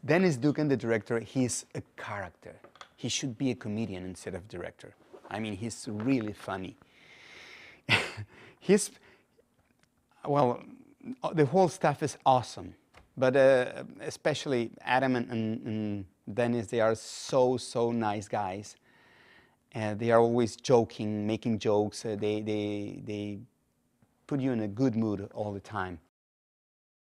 Dennis Dugan, the director, he's a character. He should be a comedian instead of director. I mean, he's really funny. He's, well, the whole stuff is awesome. But especially Adam and Dennis, they are so nice guys. They are always joking, making jokes. They put you in a good mood all the time.